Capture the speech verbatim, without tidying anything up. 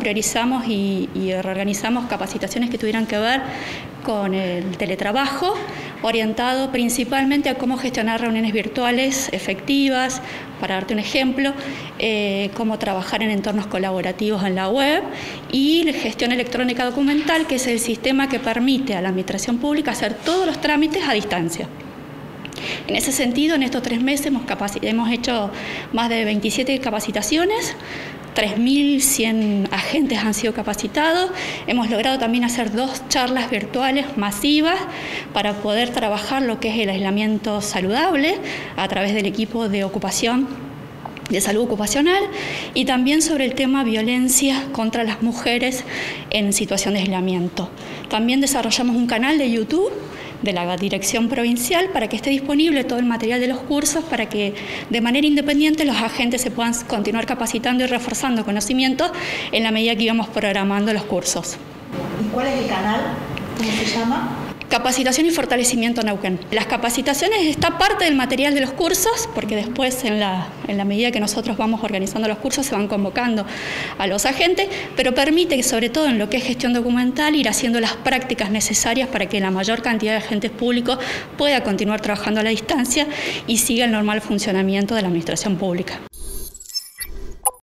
priorizamos y, y reorganizamos capacitaciones que tuvieran que ver con el teletrabajo, orientado principalmente a cómo gestionar reuniones virtuales efectivas, para darte un ejemplo, eh, cómo trabajar en entornos colaborativos en la web, y la gestión electrónica documental, que es el sistema que permite a la administración pública hacer todos los trámites a distancia. En ese sentido, en estos tres meses hemos, hemos hecho más de veintisiete capacitaciones, tres mil cien agentes han sido capacitados. Hemos logrado también hacer dos charlas virtuales masivas para poder trabajar lo que es el aislamiento saludable a través del equipo de ocupación, de salud ocupacional, y también sobre el tema violencia contra las mujeres en situación de aislamiento. También desarrollamos un canal de YouTube de la Dirección Provincial para que esté disponible todo el material de los cursos, para que de manera independiente los agentes se puedan continuar capacitando y reforzando conocimientos en la medida que íbamos programando los cursos. ¿Y cuál es el canal? ¿Cómo se llama? Capacitación y Fortalecimiento Neuquén. Las capacitaciones está parte del material de los cursos, porque después en la, en la medida que nosotros vamos organizando los cursos se van convocando a los agentes, pero permite, sobre todo en lo que es gestión documental, ir haciendo las prácticas necesarias para que la mayor cantidad de agentes públicos pueda continuar trabajando a la distancia y siga el normal funcionamiento de la administración pública.